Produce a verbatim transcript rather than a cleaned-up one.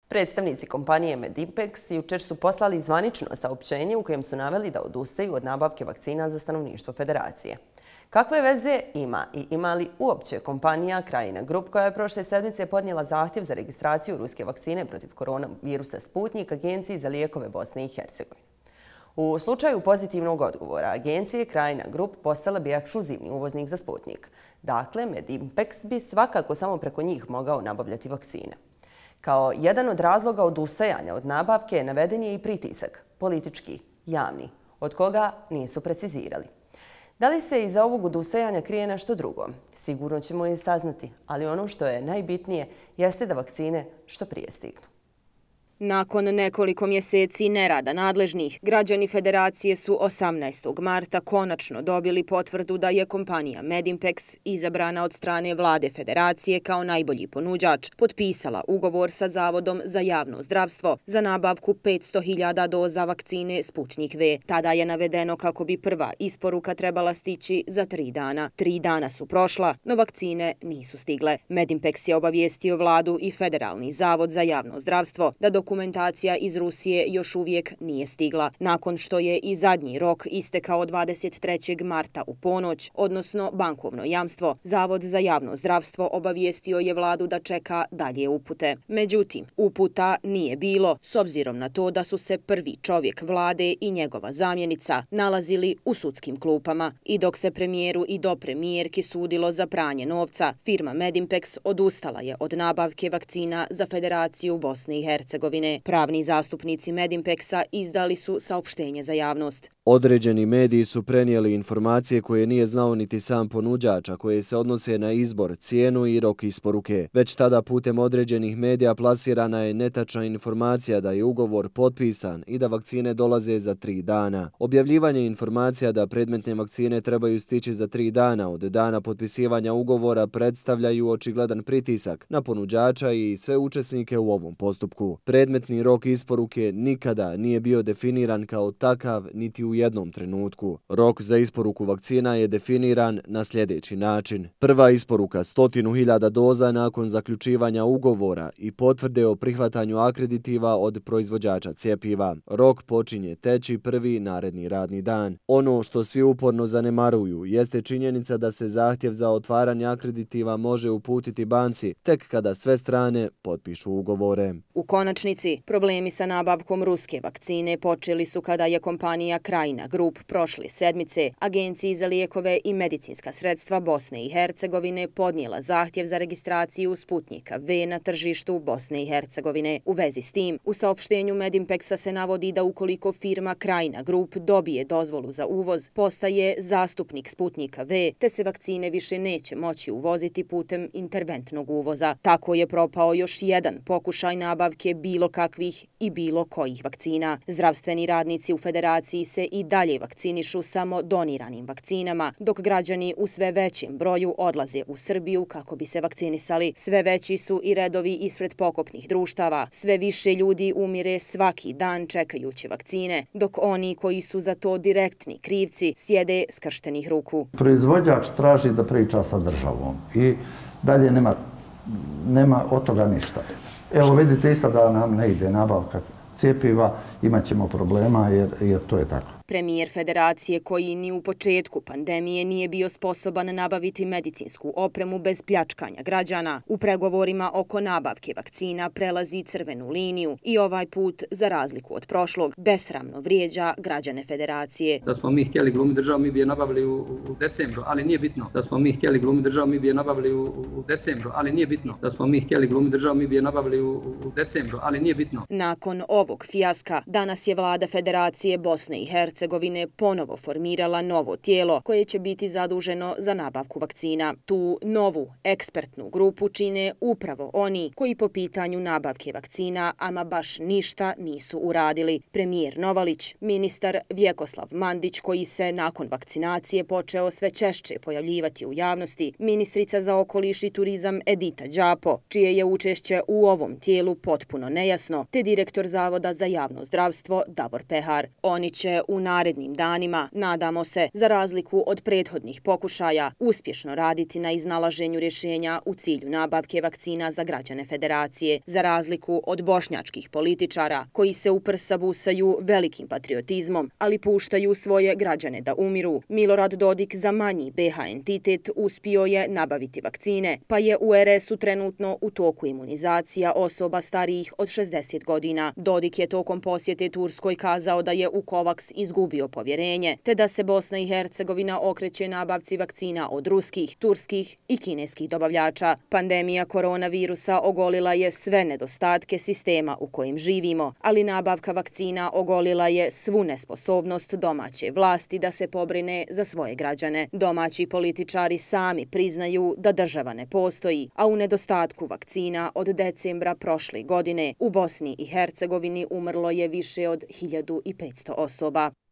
Predstavnici kompanije Medimpex jučer su poslali zvanično saopštenje u kojem su naveli da odustaju od nabavke vakcina za stanovništvo Federacije. Kakve veze ima i ima li uopće kompanija Krajina Grup, koja je prošle sedmice podnijela zahtjev za registraciju ruske vakcine protiv koronavirusa Sputnik Agenciji za lijekove Bosne i Hercegovine? U slučaju pozitivnog odgovora agencije, Krajina Grup postala bi ekskluzivni uvoznik za Sputnik. Dakle, Medimpex bi svakako samo preko njih mogao nabavljati vakcine. Kao jedan od razloga odustajanja od nabavke naveden je i pritisak, politički, javni, od koga nisu precizirali. Da li se iza ovog odustajanja krije nešto drugo? Sigurno ćemo i saznati, ali ono što je najbitnije jeste da vakcine što prije stignu. Nakon nekoliko mjeseci nerada nadležnih, građani Federacije su osamnaestog marta konačno dobili potvrdu da je kompanija Medimpex, izabrana od strane vlade Federacije kao najbolji ponuđač, potpisala ugovor sa Zavodom za javno zdravstvo za nabavku petsto hiljada doza vakcine Sputnik V. Tada je navedeno kako bi prva isporuka trebala stići za tri dana. Tri dana su prošla, no vakcine nisu stigle. Medimpex je obavijestio vladu i Federalni zavod za javno zdravstvo da dok dokumentacija iz Rusije još uvijek nije stigla. Nakon što je i zadnji rok istekao dvadeset trećeg marta u ponoć, odnosno bankovno jamstvo, Zavod za javno zdravstvo obavijestio je vladu da čeka dalje upute. Međutim, uputa nije bilo, s obzirom na to da su se prvi čovjek vlade i njegova zamjenica nalazili u sudskim klupama. I dok se premijeru i do premijerki sudilo za pranje novca, firma Medimpex odustala je od nabavke vakcina za Federaciju Bosne i Hercegovine. Pravni zastupnici Medimpexa izdali su saopštenje za javnost. Određeni mediji su prenijeli informacije koje nije znao niti sam ponuđač, a koje se odnose na izbor, cijenu i rok isporuke. Već tada putem određenih medija plasirana je netačna informacija da je ugovor potpisan i da vakcine dolaze za tri dana. Objavljivanje informacija da predmetne vakcine trebaju stići za tri dana od dana potpisivanja ugovora predstavljaju očigledan pritisak na ponuđača i sve učesnike u ovom postupku. Predmetni rok isporuke nikada nije bio definiran kao takav niti u jednom trenutku. Rok za isporuku vakcina je definiran na sljedeći način. Prva isporuka stotinu hiljada doza nakon zaključivanja ugovora i potvrde o prihvatanju akreditiva od proizvođača cjepiva. Rok počinje teći prvi naredni radni dan. Ono što svi uporno zanemaruju jeste činjenica da se zahtjev za otvaranje akreditiva može uputiti banci tek kada sve strane potpišu ugovore. U konačnici, problemi sa nabavkom ruske vakcine počeli su kada je kompanija Krajina Grup prošle sedmice Agenciji za lijekove i medicinska sredstva Bosne i Hercegovine podnijela zahtjev za registraciju Sputnika V na tržištu Bosne i Hercegovine. U vezi s tim, u saopštenju Medimpexa se navodi da ukoliko firma Krajina Grup dobije dozvolu za uvoz, postaje zastupnik Sputnika V, te se vakcine više neće moći uvoziti putem interventnog uvoza. Tako je propao još jedan pokušaj nabavke bilo kakvih i bilo kojih vakcina. Zdravstveni radnici u Federaciji se i dalje vakcinišu samo doniranim vakcinama, dok građani u sve većem broju odlaze u Srbiju kako bi se vakcinisali. Sve veći su i redovi ispred pokopnih društava. Sve više ljudi umire svaki dan čekajući vakcine, dok oni koji su za to direktni krivci sjede skrštenih ruku. Proizvođač traži da priča sa državom i dalje nema, nema od toga ništa. Evo vidite isto da nam ne ide nabavka cjepiva, imat ćemo problema jer, jer to je tako. Premijer Federacije, koji ni u početku pandemije nije bio sposoban nabaviti medicinsku opremu bez pljačkanja građana, u pregovorima oko nabavke vakcina prelazi crvenu liniju i ovaj put, za razliku od prošlog, besramno vrijeđa građane Federacije. Da smo mi htjeli glumiti državu, mi bi je nabavili u, u decembru, ali nije bitno. Da smo mi htjeli glumiti državu, mi bi je nabavili u, u decembru, ali nije bitno. Da smo mi htjeli glumiti državu, mi bi je nabavili u, u decembru, ali nije bitno. Nakon ovog fijaska, danas je vlada Federacije Bosne i Hercegovine Hercegovine ponovo formirala novo tijelo koje će biti zaduženo za nabavku vakcina. Tu novu ekspertnu grupu čine upravo oni koji po pitanju nabavke vakcina ama baš ništa nisu uradili. Premijer Novalić, ministar Vjekoslav Mandić koji se nakon vakcinacije počeo sve češće pojavljivati u javnosti, ministrica za okoliš i turizam Edita Đapo, čije je učešće u ovom tijelu potpuno nejasno, te direktor Zavoda za javno zdravstvo Davor Pehar. Oni će u narednim danima, nadamo se, za razliku od prethodnih pokušaja, uspješno raditi na iznalaženju rješenja u cilju nabavke vakcina za građane Federacije, za razliku od bošnjačkih političara koji se uprsa busaju velikim patriotizmom, ali puštaju svoje građane da umiru. Milorad Dodik za manji B H entitet uspio je nabaviti vakcine, pa je u R S-u trenutno u toku imunizacija osoba starijih od šezdeset godina. Dodik je tokom posjete Turskoj kazao da je u COVAX izgubio povjerenje, te da se Bosna i Hercegovina okreće nabavci vakcina od ruskih, turskih i kineskih dobavljača. Pandemija koronavirusa ogolila je sve nedostatke sistema u kojim živimo, ali nabavka vakcina ogolila je svu nesposobnost domaće vlasti da se pobrine za svoje građane. Domaći političari sami priznaju da država ne postoji, a u nedostatku vakcina od decembra prošle godine u Bosni i Hercegovini umrlo je više od hiljadu petsto osoba.